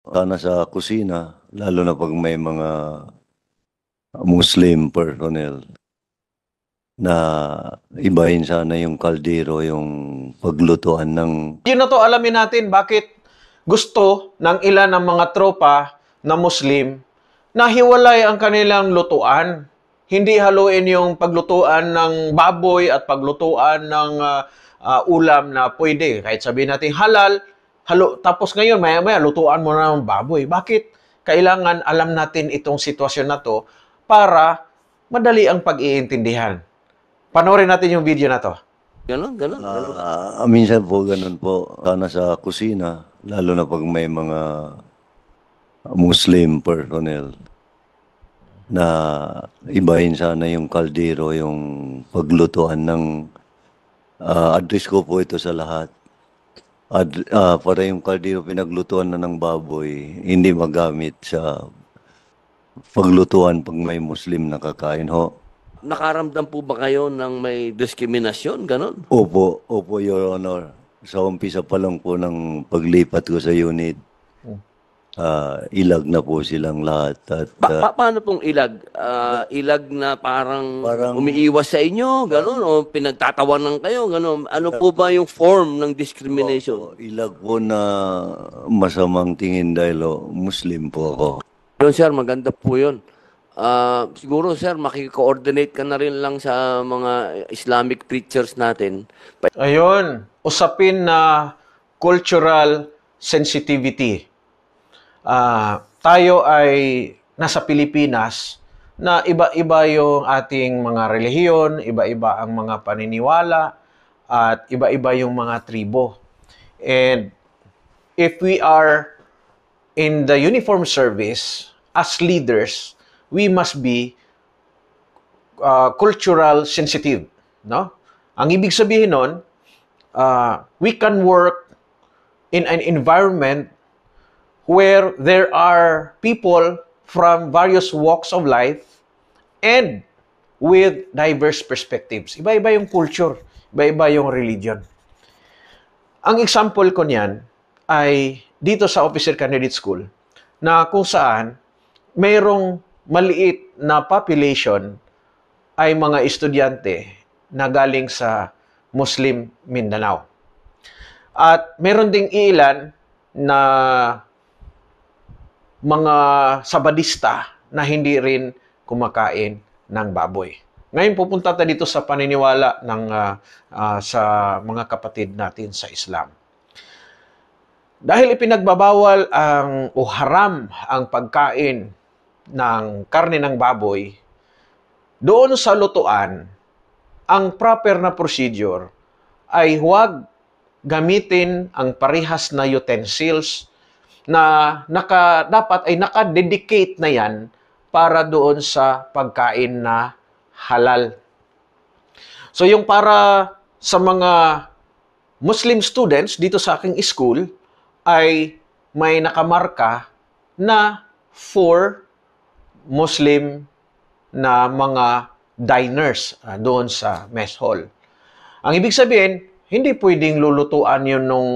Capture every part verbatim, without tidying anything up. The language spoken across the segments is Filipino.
sana sa kusina, lalo na pag may mga Muslim personnel na ibahin sana yung kaldero, yung paglutuan ng... Yun na to, alamin natin bakit gusto ng ilan ng mga tropa na Muslim na hiwalay ang kanilang lutuan. Hindi haluin yung paglutuan ng baboy at paglutuan ng uh, uh, ulam na pwede. Kahit sabihin natin halal, halo, tapos ngayon maya-maya lutuan mo na ng baboy. Bakit kailangan alam natin itong sitwasyon na to para madali ang pag-iintindihan? Panoorin natin yung video na to. Ganon, ganon. ganon. Uh, minsan po ganun po, sana sa kusina, lalo na pag may mga Muslim personnel na ibahin sana yung kaldero, yung paglutuan ng... Uh, address ko po ito sa lahat. Ad, uh, para yung kaldero pinaglutuan na ng baboy, hindi magamit sa paglutuan pag may Muslim na kakain ho. Nakaramdam po ba kayo ng may diskriminasyon, ganon? Opo, opo, Your Honor. Sa umpisa pa lang po ng paglipat ko sa unit, uh, ilag na po silang lahat. At, pa uh, pa paano pong ilag? Uh, ilag na parang, parang umiiwas sa inyo, ganon? O pinagtatawanan kayo, ganon? Ano po ba yung form ng discrimination? Opo, ilag po na masamang tingin dahil oh, Muslim po ako. Yun, sir, maganda po yun. Uh, siguro, sir, makiko-coordinate ka na rin lang sa mga Islamic preachers natin. Ayun, usapin na cultural sensitivity. Uh, tayo ay nasa Pilipinas na iba-iba yung ating mga relihiyon, iba-iba ang mga paniniwala, at iba-iba yung mga tribo. And if we are in the uniform service as leaders, we must be uh, cultural sensitive, no? Ang ibig sabihin nun, uh, we can work in an environment where there are people from various walks of life and with diverse perspectives. Iba-iba yung culture, iba-iba yung religion. Ang example ko niyan ay dito sa Officer Candidate School na kung saan mayroong maliit na population ay mga estudyante na galing sa Muslim Mindanao. At meron ding ilan na mga sabadista na hindi rin kumakain ng baboy. Ngayon pupunta tayo dito sa paniniwala ng uh, uh, sa mga kapatid natin sa Islam. Dahil ipinagbabawal ang o haram ang pagkain ng karne ng baboy, doon sa lutuan, ang proper na procedure ay huwag gamitin ang parehas na utensils na naka, dapat ay naka-dedicate na yan para doon sa pagkain na halal. So yung para sa mga Muslim students dito sa aking school ay may nakamarka na for Muslim na mga diners uh, doon sa mess hall. Ang ibig sabihin, hindi pwedeng lulutuan yun nung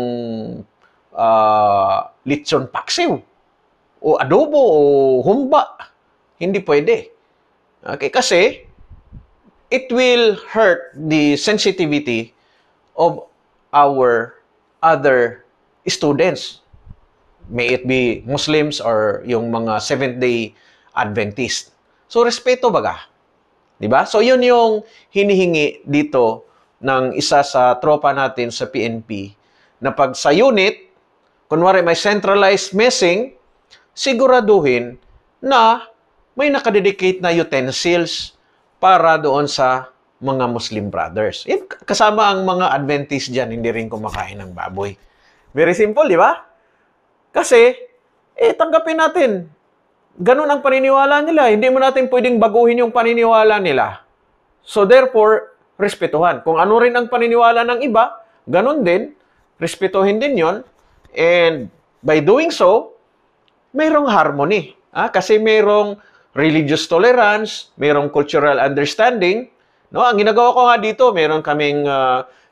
uh, lechon paksiw o adobo o humba. Hindi pwede. Okay, kasi it will hurt the sensitivity of our other students. May it be Muslims or yung mga Seventh-day Adventist. So, respeto baga. Diba? So, yun yung hinihingi dito ng isa sa tropa natin sa P N P na pag sa unit, kunwari may centralized messing, siguraduhin na may nakadedicate na utensils para doon sa mga Muslim brothers. If kasama ang mga Adventist dyan, hindi rin kumakain ng baboy. Very simple, di ba? Kasi, eh, tanggapin natin. Ganun ang paniniwala nila. Hindi mo natin pwedeng baguhin yung paniniwala nila. So therefore, respetuhan. Kung ano rin ang paniniwala ng iba, ganun din, respetuhin din yon. And by doing so, mayroong harmony. Ah, kasi mayroong religious tolerance, mayroong cultural understanding. No, ang ginagawa ko nga dito, mayroon kaming uh,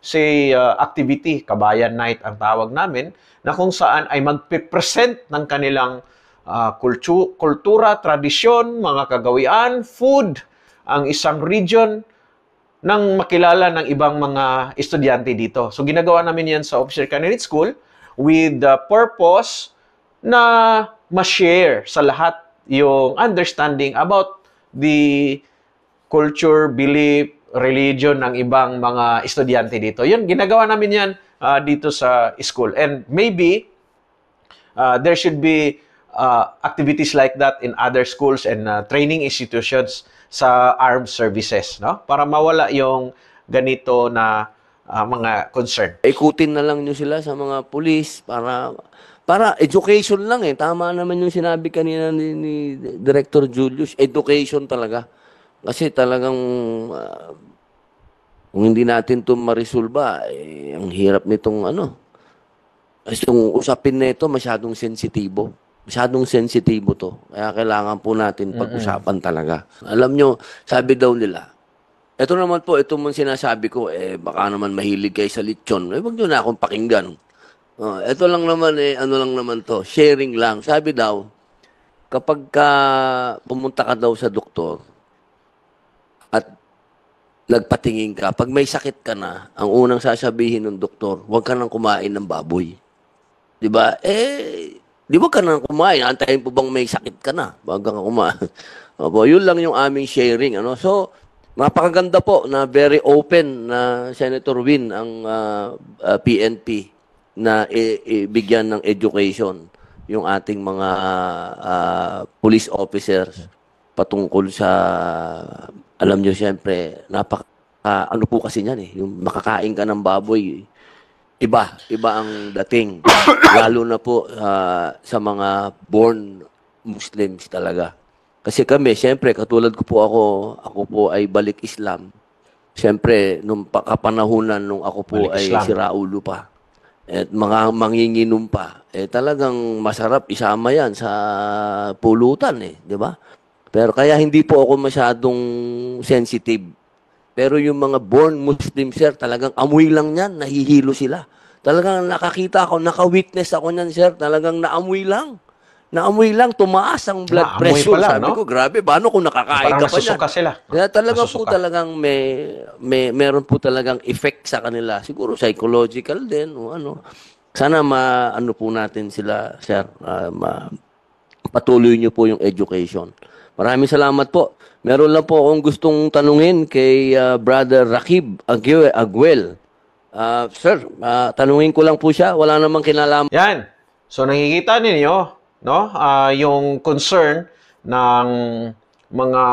say uh, activity, Kabayan Night ang tawag namin, na kung saan ay magpe-present ng kanilang uh, kultu- kultura, tradisyon, mga kagawian, food, ang isang region nang makilala ng ibang mga estudyante dito. So ginagawa namin yan sa Officer Candidate School with the purpose na ma-share sa lahat yung understanding about the culture, belief, religion ng ibang mga estudyante dito. Yun, ginagawa namin yan uh, dito sa school. And maybe uh, there should be uh, activities like that in other schools and uh, training institutions sa armed services, no? Para mawala yung ganito na uh, mga concern. Ikutin na lang nyo sila sa mga pulis para para education lang eh. Tama naman yung sinabi kanina ni, ni Director Julius. Education talaga. Kasi talagang uh, kung hindi natin ito marisolba, eh, ang hirap nitong ano. Itong usapin na ito masyadong sensitibo. Masyadong sensitibo to. Kaya kailangan po natin pag-usapan talaga. Alam nyo, sabi daw nila, ito naman po, ito mong sinasabi ko, eh, baka naman mahilig kayo sa lechon. Eh, wag nyo na akong pakinggan. Uh, ito lang naman, eh, ano lang naman to, sharing lang. Sabi daw, kapag ka pumunta ka daw sa doktor at nagpatingin ka, pag may sakit ka na, ang unang sasabihin ng doktor, huwag ka nang kumain ng baboy. Diba? Eh, di ba ka nang kumain? Antayin po bang may sakit ka na? Huwag ka kumain. Opo, yun lang yung aming sharing. Ano? So, napakaganda po na very open na Senator Win ang uh, uh, P N P na ibigyan ng education yung ating mga uh, police officers patungkol sa, alam nyo siyempre, napaka, uh, ano po kasi niyan eh, yung makakain ka ng baboy, iba, iba ang dating. Lalo na po uh, sa mga born Muslims talaga. Kasi kami, siyempre, katulad ko po ako, ako po ay balik Islam. Siyempre, nung kapanahunan nung ako po Balik ay Islam. siraulo pa, at mga manginginom pa, eh talagang masarap isama yan sa pulutan eh, di ba? Pero kaya hindi po ako masyadong sensitive. Pero yung mga born Muslim, sir, talagang amoy lang yan, nahihilo sila. Talagang nakakita ako, naka-witness ako niyan, sir, talagang naamoy lang. Naamoy lang, tumaas ang blood Naamoy pressure. pala, Sabi no? ko, grabe, paano kung nakakain Parang ka pa niyan? nasusuka sila. Kaya talaga po Nasusuka. talagang may, may, meron po talagang effect sa kanila. Siguro psychological din o ano. Sana ma, ano po natin sila, sir, uh, ma, patuloy niyo po yung education. Maraming salamat po. Meron lang po akong gustong tanungin kay uh, Brother Rakib Aguel. Uh, sir, uh, tanungin ko lang po siya. Wala namang kinalaman. Yan. So nakikita ninyo, no? Ah, yung concern ng mga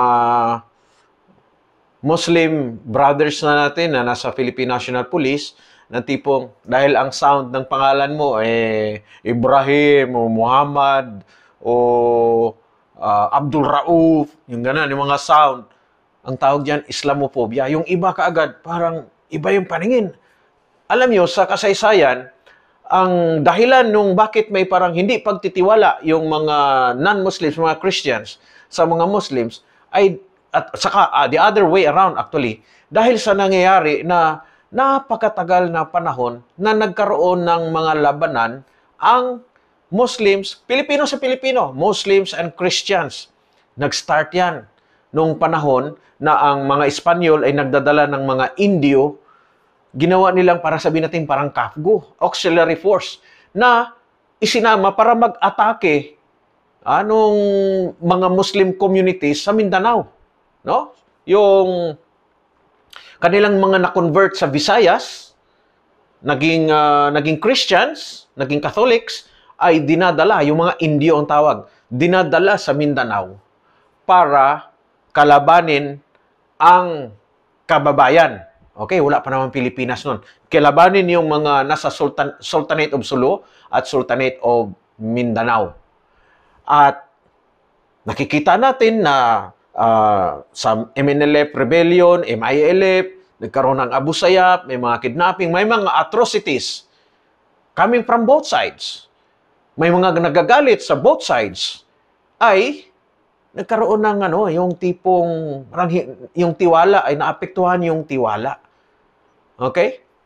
Muslim brothers na natin na nasa Philippine National Police na tipong dahil ang sound ng pangalan mo eh Ibrahim o Muhammad o uh, Abdul Rauf, yung gano'n, yung mga sound. Ang tawag diyan Islamophobia. Yung iba kaagad, parang iba yung paningin. Alam nyo, sa kasaysayan, ang dahilan nung bakit may parang hindi pagtitiwala yung mga non-Muslims, mga Christians sa mga Muslims, ay, at saka uh, the other way around actually, dahil sa nangyayari na napakatagal na panahon na nagkaroon ng mga labanan ang Muslims, Pilipino sa Pilipino, Muslims and Christians. Nag-start yan nung panahon na ang mga Espanyol ay nagdadala ng mga Indio, ginawa nilang para sabihin natin parang C A F G O, auxiliary force, na isinama para mag-atake anong mga Muslim communities sa Mindanao. No? Yung kanilang mga na-convert sa Visayas, naging, uh, naging Christians, naging Catholics, ay dinadala, yung mga Indio ang tawag, dinadala sa Mindanao para kalabanin ang kababayan. Okay, wala pa naman Pilipinas nun. Kalabanin yung mga nasa Sultan, Sultanate of Sulu at Sultanate of Mindanao. At nakikita natin na uh, sa M N L F Rebellion, M I L F, nagkaroon ng Abu Sayyaf, may mga kidnapping, may mga atrocities coming from both sides. May mga nagagalit sa both sides ay nagkaroon ng ano, yung tipong yung tiwala ay naapektuhan yung tiwala. Okay?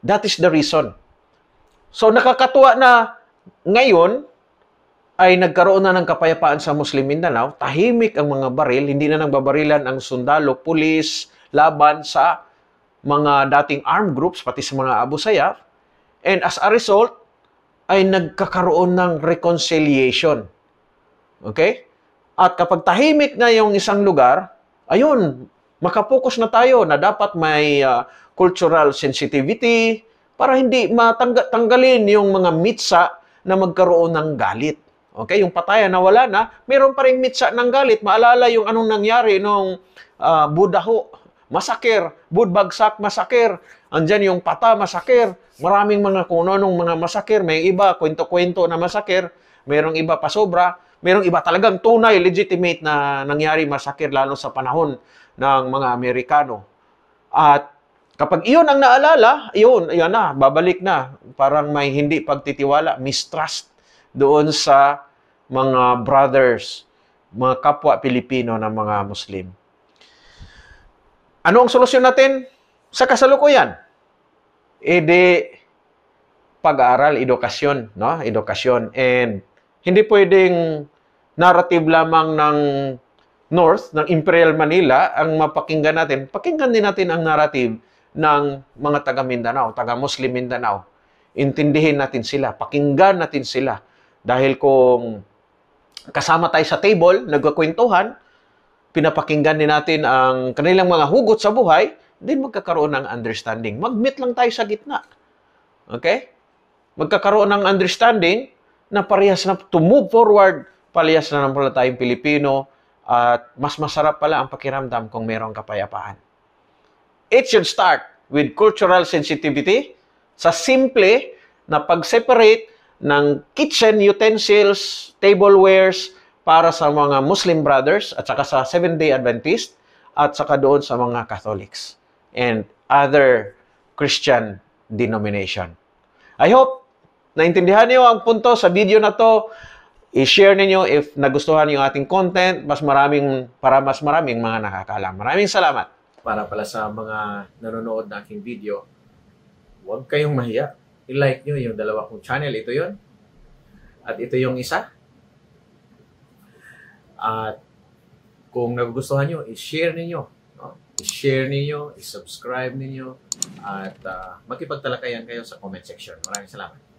That is the reason. So nakakatuwa na ngayon ay nagkaroon na ng kapayapaan sa Muslim Mindanao, tahimik ang mga baril, hindi na nagbabarilan ang sundalo, pulis, laban sa mga dating armed groups, pati sa mga Abu Sayyaf. And as a result, ay nagkakaroon ng reconciliation. Okay? At kapag tahimik na yung isang lugar, ayun, makapokus na tayo na dapat may uh, cultural sensitivity para hindi matanggalin yung mga mitsa na magkaroon ng galit. Okay, yung patayan na wala na, meron pa rin mitsa ng galit. Maalala yung anong nangyari nung uh, Budaho, masakir, Budbagsak, masakir. Andyan yung Pata, masakir. Maraming mga kung anong mga masakir. May iba, kwento-kwento na masakir. Mayroong iba pa sobra. Mayroong iba talagang tunay, legitimate na nangyari masakir lalo sa panahon ng mga Amerikano. At kapag iyon ang naalala, iyon, iyon na, babalik na. Parang may hindi pagtitiwala, mistrust doon sa mga brothers, mga kapwa Pilipino na mga Muslim. Ano ang solusyon natin sa kasalukuyan? E di pag-aaral, edukasyon, no? Edukasyon. And hindi pwedeng narrative lamang ng North, ng Imperial Manila, ang mapakinggan natin. Pakinggan din natin ang narrative ng mga taga Mindanao, taga Muslim Mindanao. Intindihin natin sila, pakinggan natin sila. Dahil kung kasama tayo sa table, nagkakwentuhan, pinapakinggan din natin ang kanilang mga hugot sa buhay, din magkakaroon ng understanding. Mag-meet lang tayo sa gitna. Okay? Magkakaroon ng understanding na parehas na to move forward, parehas na naman pala tayong Pilipino, at mas masarap pala ang pakiramdam kung mayroong kapayapaan. It should start with cultural sensitivity, sa simple na pag-separate ng kitchen utensils, tablewares para sa mga Muslim brothers at saka sa Seventh-day Adventist at saka doon sa mga Catholics and other Christian denomination. I hope naintindihan niyo ang punto sa video na to. I-share niyo if nagustuhan niyo ating content, mas maraming para mas maraming mga nakakaalam. Maraming salamat. Para pala sa mga nanonood na aking video, huwag kayong mahiya. I-like nyo yung dalawa kong channel. Ito yon at ito yung isa. At kung nagugustuhan nyo, i-share ninyo. No? I-share ninyo, i-subscribe ninyo, at uh, makipagtalakayan kayo sa comment section. Maraming salamat.